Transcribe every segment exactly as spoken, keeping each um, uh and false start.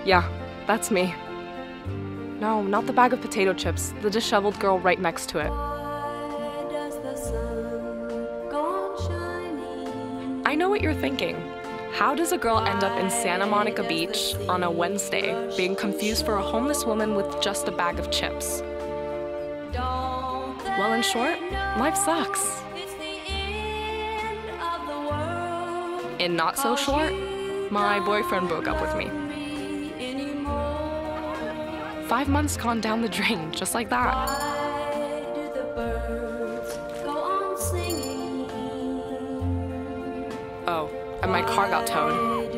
Yeah, that's me. No, not the bag of potato chips, the disheveled girl right next to it. I know what you're thinking. How does a girl end up in Santa Monica Beach on a Wednesday being confused for a homeless woman with just a bag of chips? Well, in short, life sucks. In not so short, my boyfriend broke up with me. Five months gone down the drain, just like that. Oh, and my car got towed.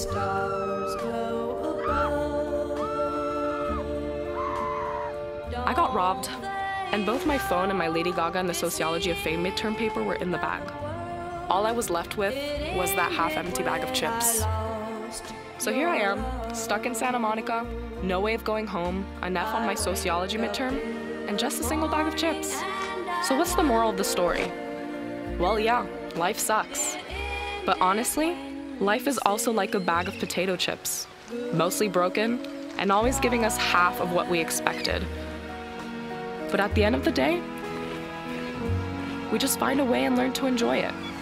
I got robbed, and both my phone and my Lady Gaga and the Sociology of Fame midterm paper were in the bag. All I was left with was that half-empty bag of chips. So here I am, stuck in Santa Monica, no way of going home, an F on my sociology midterm, and just a single bag of chips. So what's the moral of the story? Well, yeah, life sucks. But honestly, life is also like a bag of potato chips, mostly broken, and always giving us half of what we expected. But at the end of the day, we just find a way and learn to enjoy it.